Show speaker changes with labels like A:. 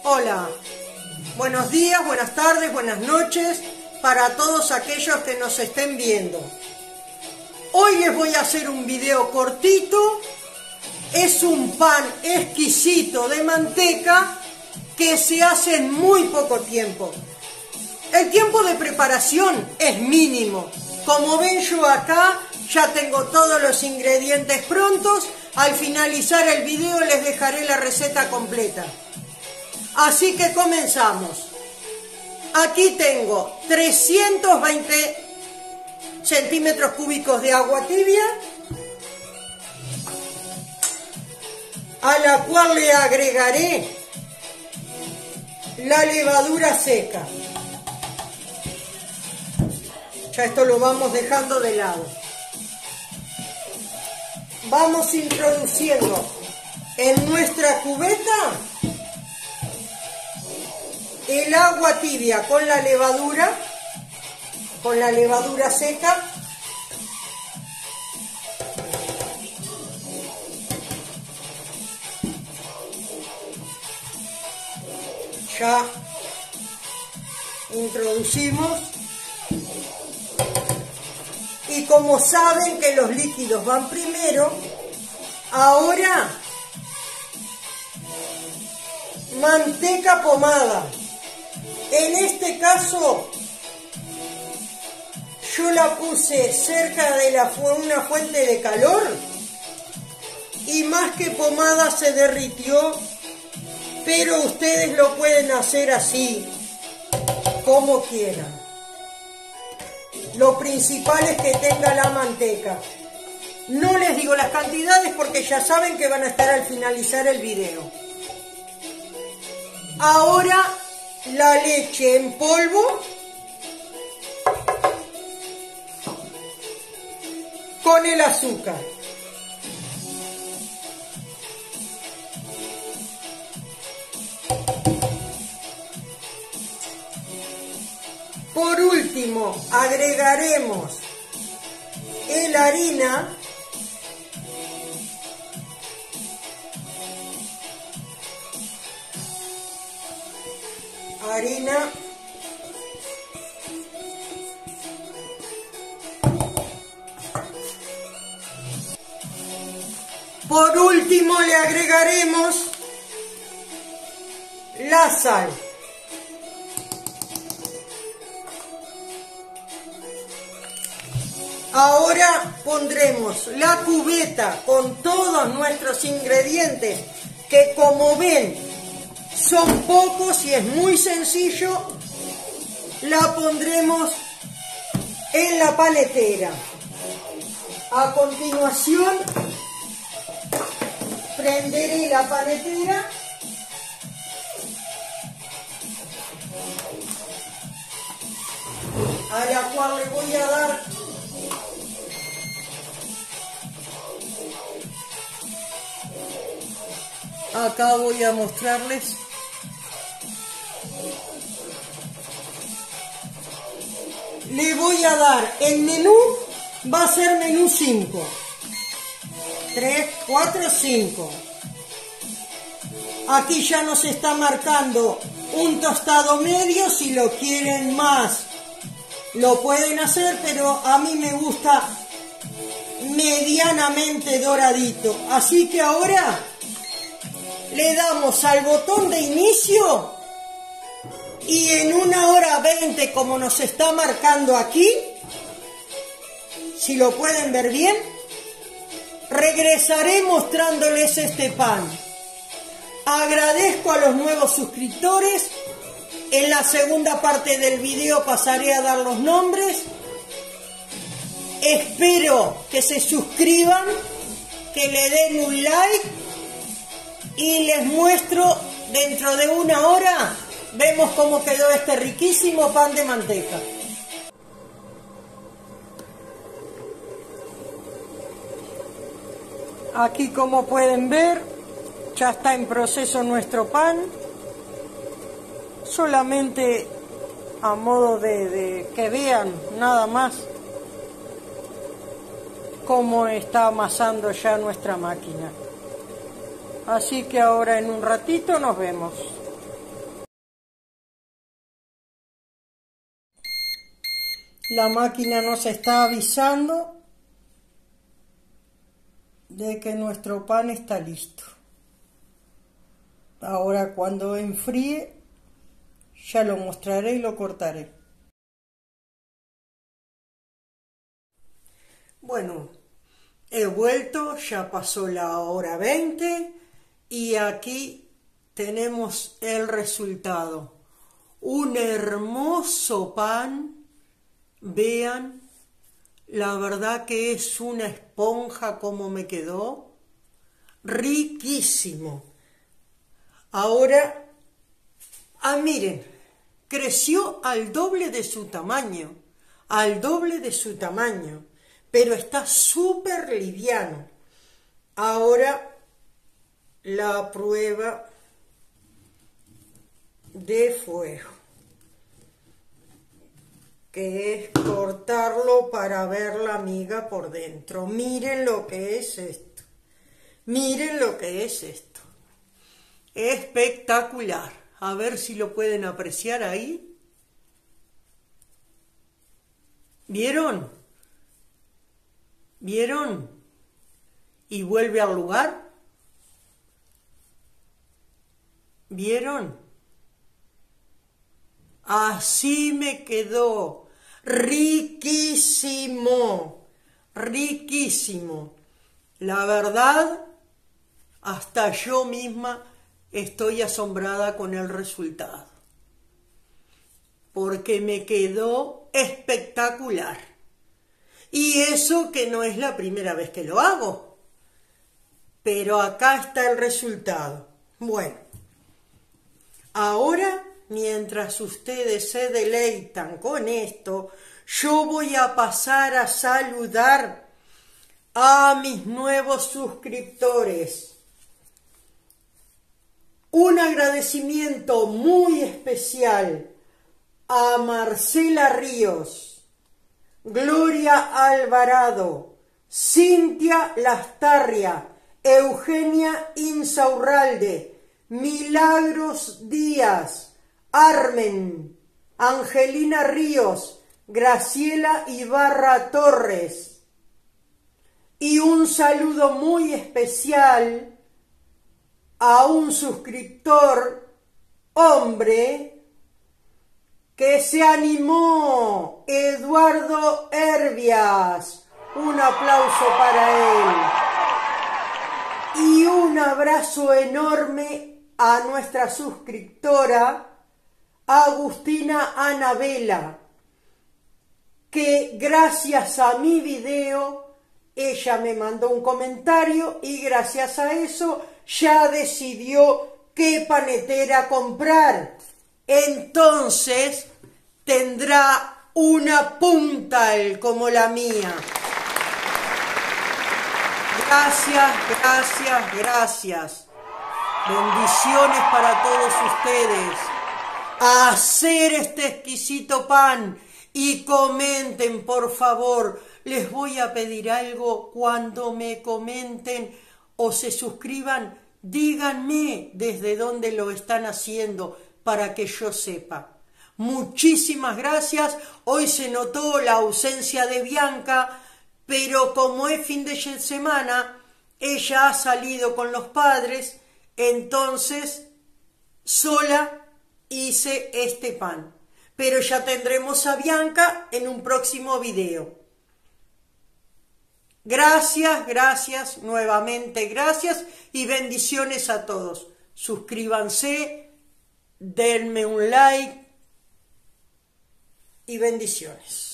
A: Hola, buenos días, buenas tardes, buenas noches para todos aquellos que nos estén viendo. Hoy les voy a hacer un video cortito. Es un pan exquisito de manteca que se hace en muy poco tiempo. El tiempo de preparación es mínimo. Como ven, yo acá ya tengo todos los ingredientes prontos. Al finalizar el video les dejaré la receta completa. Así que comenzamos. Aquí tengo 320 centímetros cúbicos de agua tibia, a la cual le agregaré la levadura seca. Ya esto lo vamos dejando de lado. Vamos introduciendo en nuestra cubeta el agua tibia con la levadura seca. Ya introducimos. Y como saben que los líquidos van primero, ahora manteca pomada. En este caso yo la puse cerca de una fuente de calor y más que pomada se derritió, pero ustedes lo pueden hacer así, como quieran. Lo principal es que tenga la manteca. No les digo las cantidades porque ya saben que van a estar al finalizar el video. Ahora la leche en polvo con el azúcar. Por último, agregaremos la harina . Por último le agregaremos la sal. Ahora pondremos la cubeta con todos nuestros ingredientes, que como ven son pocos y es muy sencillo. La pondremos en la panetera. A continuación prenderé la panetera . A la cual le voy a dar acá, voy a mostrarles le voy a dar el menú. Va a ser menú 5, 3, 4, 5. Aquí ya nos está marcando un tostado medio. Si lo quieren más lo pueden hacer, pero a mí me gusta medianamente doradito. Así que ahora le damos al botón de inicio y en 1h20, como nos está marcando aquí, si lo pueden ver bien, regresaré mostrándoles este pan. Agradezco a los nuevos suscriptores. En la segunda parte del video pasaré a dar los nombres. Espero que se suscriban, que le den un like y les muestro dentro de 1 hora. Vemos cómo quedó este riquísimo pan de manteca. Aquí, como pueden ver, ya está en proceso nuestro pan. Solamente a modo de que vean nada más cómo está amasando ya nuestra máquina. Así que ahora en un ratito nos vemos. La máquina nos está avisando de que nuestro pan está listo. Ahora cuando enfríe ya lo mostraré y lo cortaré. Bueno, he vuelto, ya pasó la hora 20 y aquí tenemos el resultado. Un hermoso pan, vean, la verdad que es una esponja como me quedó, riquísimo. Ahora, miren, creció al doble de su tamaño, pero está súper liviano. Ahora, la prueba de fuego, que es cortarlo para ver la miga por dentro. Miren lo que es esto. Miren lo que es esto. Espectacular. A ver si lo pueden apreciar ahí. ¿Vieron? ¿Vieron? Y vuelve al lugar. ¿Vieron? Así me quedó. Riquísimo. Riquísimo. La verdad, hasta yo misma estoy asombrada con el resultado. Porque me quedó espectacular. Y eso que no es la primera vez que lo hago. Pero acá está el resultado. Bueno, ahora, mientras ustedes se deleitan con esto, yo voy a pasar a saludar a mis nuevos suscriptores. Un agradecimiento muy especial a Marcela Ríos, Gloria Alvarado, Cintia Lastarria, Eugenia Insaurralde, Milagros Díaz, Armen, Angelina Ríos, Graciela Ibarra Torres. Y un saludo muy especial a un suscriptor hombre que se animó, Eduardo Herbias. Un aplauso para él. Y un abrazo enorme a nuestra suscriptora Agustina Anabela, que gracias a mi video ella me mandó un comentario y gracias a eso ya decidió qué panetera comprar. Entonces tendrá una puntal como la mía. Gracias, gracias, gracias. Bendiciones para todos ustedes. A hacer este exquisito pan y comenten, por favor. Les voy a pedir algo cuando me comenten o se suscriban. Díganme desde dónde lo están haciendo para que yo sepa. Muchísimas gracias. Hoy se notó la ausencia de Bianca, pero como es fin de semana, ella ha salido con los padres, entonces sola hice este pan. Pero ya tendremos a Bianca en un próximo video. Gracias, gracias, nuevamente gracias y bendiciones a todos. Suscríbanse, denme un like y bendiciones.